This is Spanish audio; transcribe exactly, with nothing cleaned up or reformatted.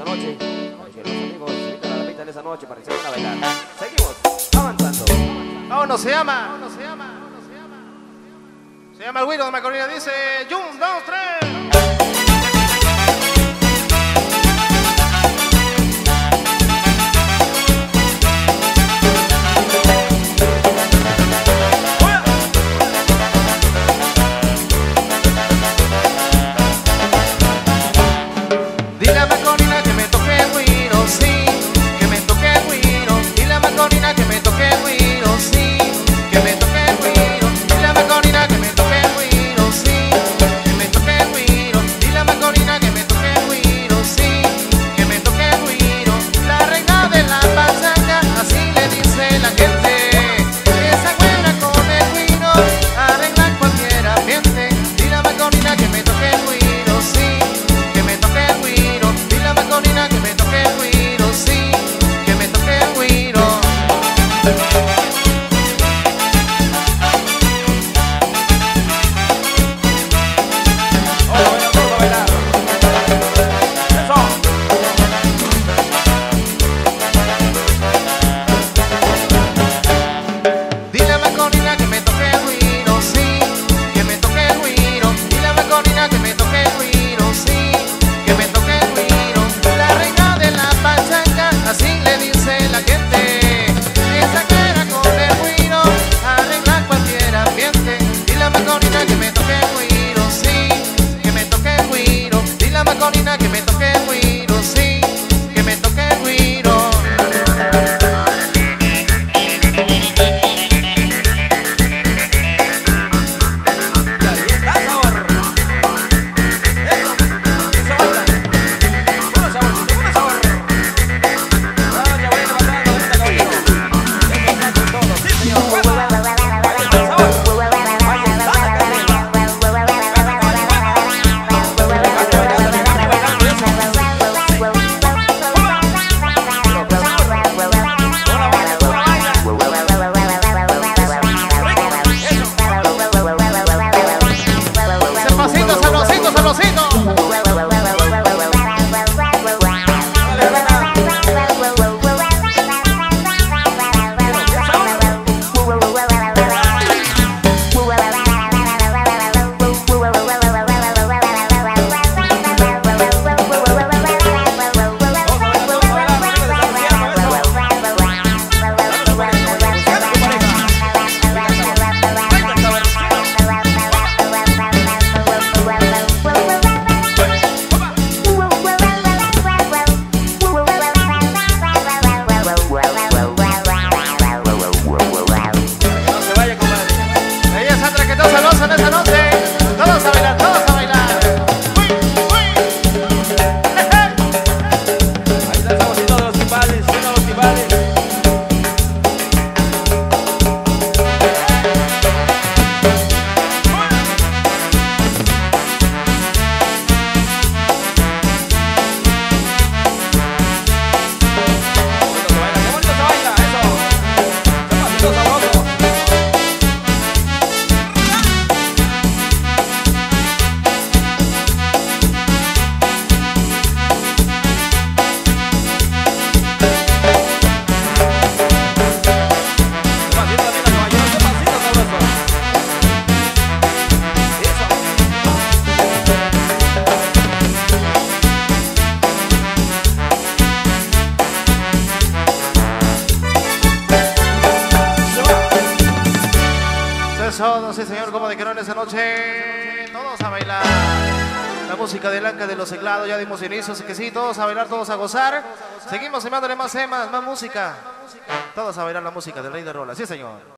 noche, para que los amigos se metan a la pista en esa noche para que se vayan a bailar. Seguimos avanzando. Vámonos, se llama. Vámonos, se llama. Se llama el Güiro de Macorina, dice un, dos, tres. Dile a Macorina que me toque el güiro, sí, que me toque el güiro. Dile a Macorina que me toque el güiro, sí, que me toque el güiro. Dile a Macorina que me toque el güiro, sí, que me toque el güiro. Dile a Macorina que me toque el güiro, sí, que me toque el güiro. La reina de la pachanga, así le dice la gente. Esa güera con el güiro arregla cualquier ambiente. Dile a Macorina que me toque el güiro, sí, que me toque el güiro. Dile a Macorina que me toque el güiro, sí, que me toque el güiro. Dile a Macorina que me toque el güiro, sí, que me toque el güiro. Dile a Macorina que me toque el güiro, sí, que me toque el güiro. La reina de la pachanga, así le dice la gente. Esa cara con el güiro arregla cualquier ambiente. Dile a Macorina que me toque el güiro, sí, que me toque el güiro. Dile a Macorina que me toque el güiro, sí, que me toque el güiro. Sabrosito, sabrosito, sabrosito. Eso, sí señor, como dijeron esa noche, todos a bailar. La música de Blanca de los Seglados, ya dimos inicio, así que sí, todos a bailar, todos a gozar. Seguimos semándole más temas, más música. Todos a bailar la música del Rey de Rola, sí señor.